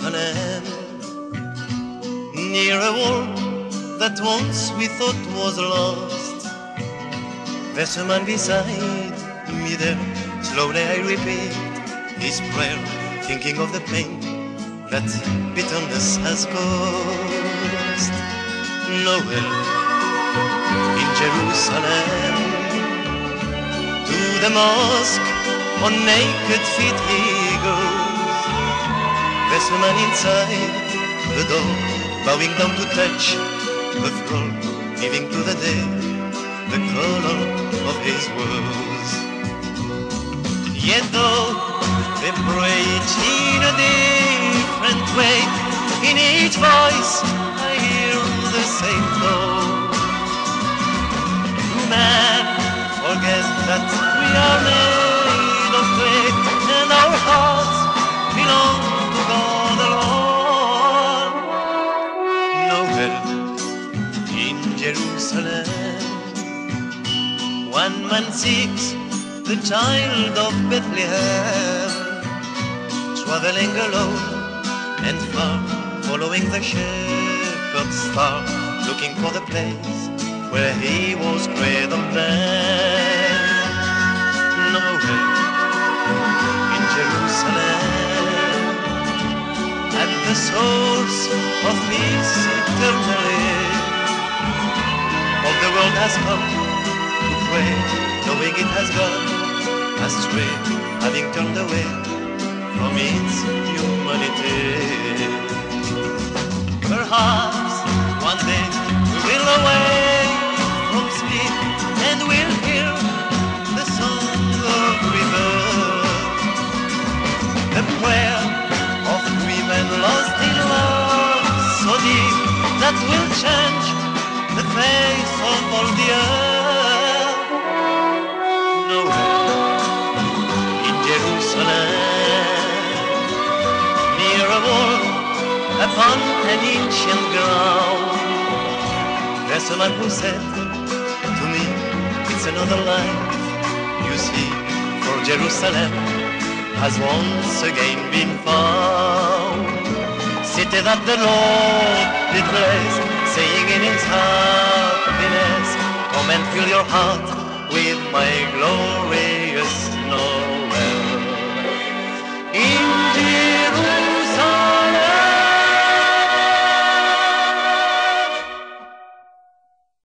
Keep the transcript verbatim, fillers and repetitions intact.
Jerusalem, near a wall that once we thought was lost. There's a man beside me there, slowly I repeat his prayer, thinking of the pain that bitterness has caused. Noel, in Jerusalem, to the mosque on naked feet he goes. There's a man inside the door, bowing down to touch the floor, giving to the day the color of his woes. Yet though they preach in a different way, in each voice I hear the same tone. Man, forget that we are made of clay, and our hearts belong to God alone. Noel, in Jerusalem, one man seeks the child of Bethlehem, traveling alone and far, following the shepherd's star, looking for the place where he was cradled then. Noel, in Jerusalem, at the source of peace eternally, all the world has come to pray, knowing it has gone astray, having turned away from its humanity. Perhaps one day we will awake from sleep and we'll hear the song of rebirth, the prayer of women lost in love so deep that will change the face of all the earth. Noel, in Jerusalem, near a wall upon an ancient ground, there's a man who said to me, it's another life, you see, for Jerusalem has once again been found. City that the Lord did bless, saying in his happiness, come and fill your heart with my glorious Noel. In Jerusalem,